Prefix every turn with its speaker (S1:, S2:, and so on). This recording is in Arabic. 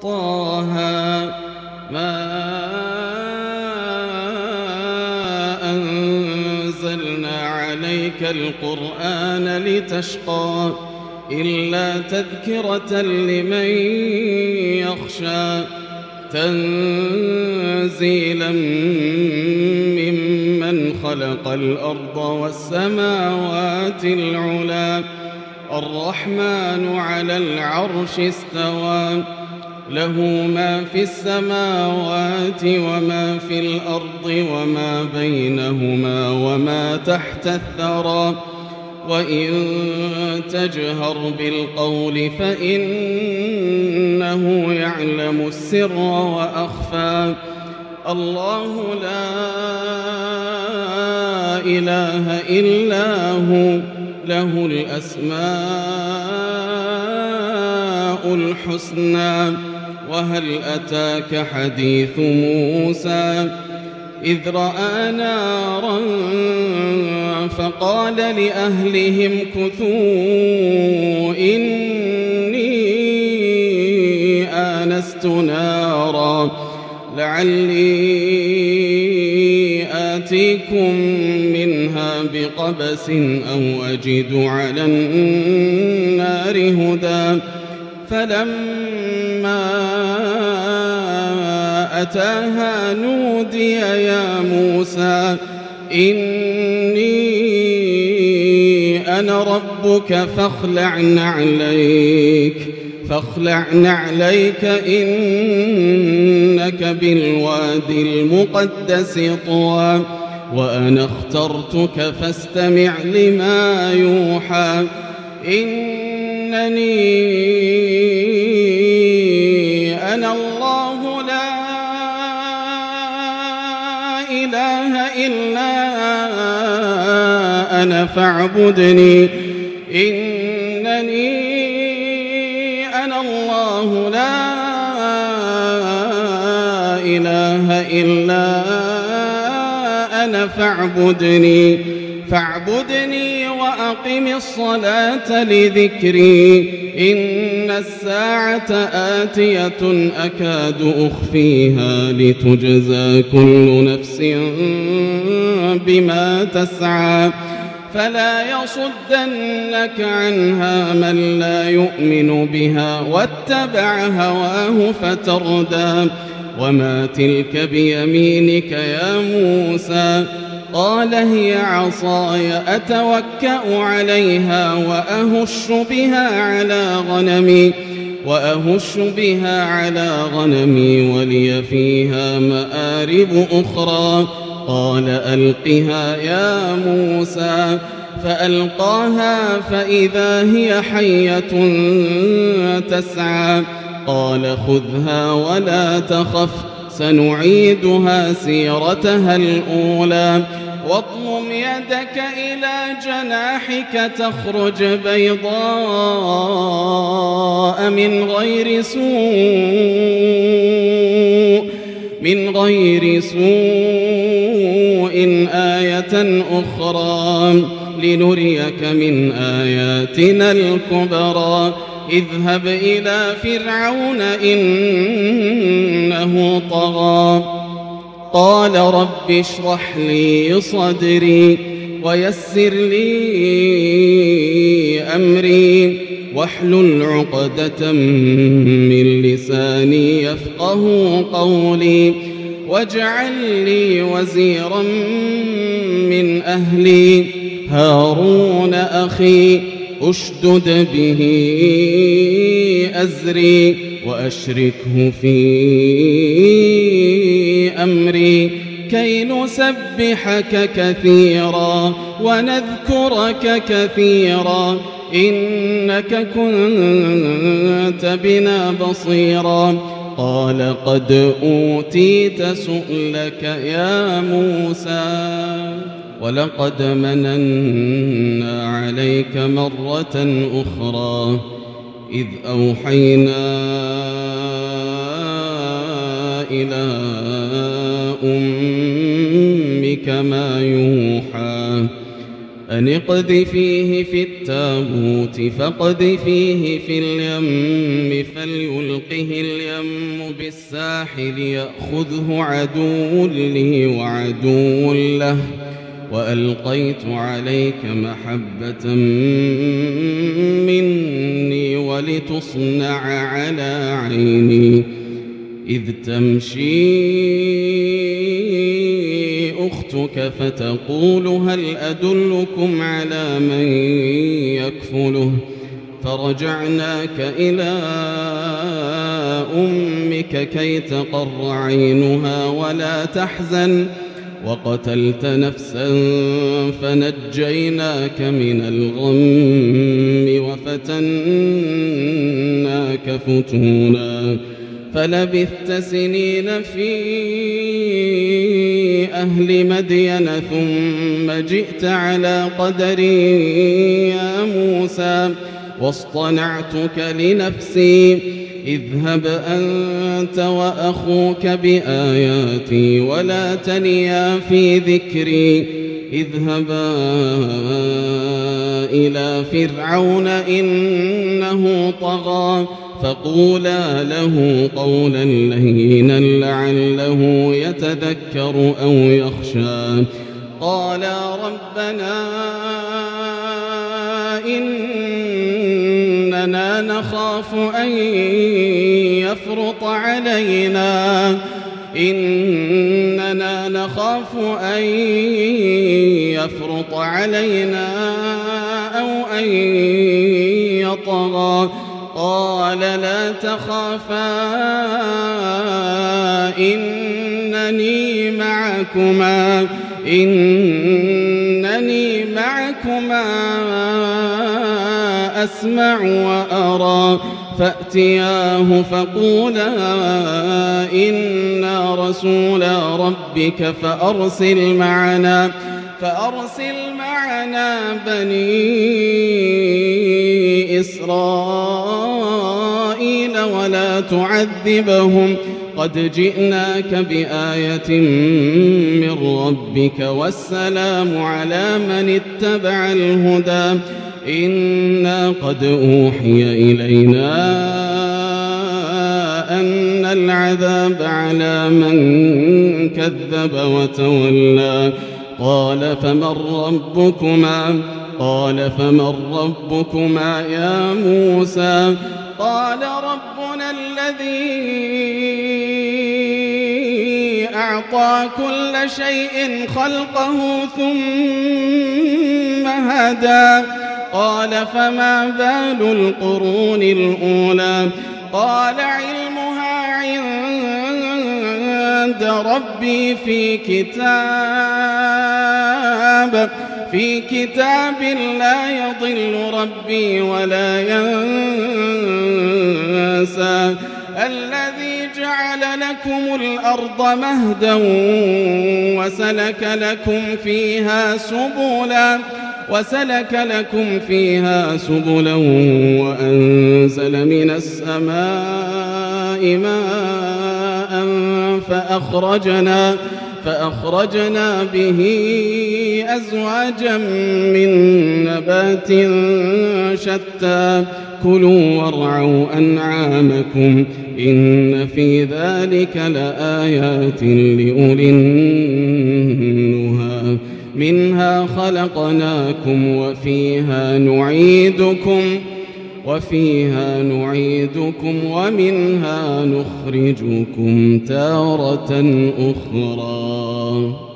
S1: طه ما أنزلنا عليك القرآن لتشقى إلا تذكرة لمن يخشى تنزيلا ممن خلق الأرض والسماوات العلى الرحمن على العرش استوى له ما في السماوات وما في الأرض وما بينهما وما تحت الثرى وإن تجهر بالقول فإنه يعلم السر وأخفى الله لا إله إلا هو له الأسماء الحسنى وهل أتاك حديث موسى إذ رأى نارا فقال لأهلهم كثوا إني آنست نارا لعلي آتيكم منها بقبس أو أجد على النار هدى فلما أتاها نودي يا موسى إني أنا ربك فاخلع نعليك إنك بالوادي المقدس طوى وأنا اخترتك فاستمع لما يوحى إنني أنا الله لا إله إلا أنا فاعبدني إنني أنا الله لا إله إلا أنا فاعبدني وأقم الصلاة لذكري إن الساعة آتية أكاد أخفيها لتجزى كل نفس بما تسعى فلا يصدنك عنها من لا يؤمن بها واتبع هواه فتردى وما تلك بيمينك يا موسى قال هي عصاي أتوكأ عليها وأهش بها على غنمي ولي فيها مآرب أخرى قال ألقها يا موسى فألقاها فإذا هي حية تسعى قال خذها ولا تخف سنعيدها سيرتها الأولى واضمم يدك إلى جناحك تخرج بيضاء من غير سوء آية أخرى لنريك من آياتنا الكبرى اذهب إلى فرعون إنه طغى قال رب اشرح لي صدري ويسر لي أمري واحلل عقدة من لساني يفقه قولي واجعل لي وزيرا من أهلي هارون أخي أشدد به أزري وأشركه في أمري كي نسبحك كثيرا ونذكرك كثيرا إنك كنت بنا بصيرا قال قد أوتيت سؤلك يا موسى ولقد مننا عليك مرة أخرى إذ أوحينا إلى أمك ما يوحى أن اقذفيه في التابوت فاقذفيه في اليم فليلقه اليم بالساحل يأخذه عدو لي عدو له وألقيت عليك محبة مني ولتصنع على عيني إذ تمشي أختك فتقول هل أدلكم على من يكفله فرجعناك إلى أمك كي تقر عينها ولا تحزن وقتلت نفسا فنجيناك من الغم وفتناك فتونا فلبثت سنين في أهل مدين ثم جئت على قدري يا موسى واصطنعتك لنفسي اذهب أنت وأخوك بآياتي ولا تنيا في ذكري اذهبا إلى فرعون إنه طغى فقولا له قولا لينا لعله يتذكر أو يخشى قالا ربنا إننا نخاف أن يفرط علينا أو أن يطغى قال لا تخافا إنني معكما أسمع وأرى فأتياه فقولا إنا رسولا ربك فأرسل معنا بني إسرائيل ولا تعذبهم قد جئناك بآية من ربك والسلام على من اتبع الهدى إنا قد أوحي إلينا أن العذاب على من كذب وتولى قال فمن ربكما يا موسى قال ربنا الذي أعطى كل شيء خلقه ثم هدى قال فما بال القرون الأولى قال علمها عند ربي في كتاب لا يضل ربي ولا ينسى الذي جعل لكم الأرض مهدا وسلك لكم فيها سبلا وأنزل من السماء ماء فأخرجنا به أزواجا من نبات شتى كلوا وارعوا أنعامكم إن في ذلك لآيات لأولي النهى منها خلقناكم وفيها نعيدكم ومنها نخرجكم تارة أخرى.